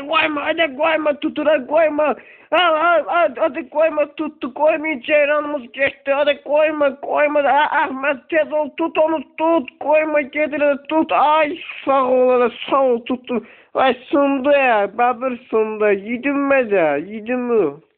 koyma, hadi koyma, tutura koyma. Hadi koyma, tuttu, koymayı ceyranımız geçti. Hadi koyma. Ahmet tez ol, tut onu, tut. Koyma, getir, tut. Ay sağ ol, tuttu. Ay sundu ya, babır sundu. Yedim mi de, yedim mi?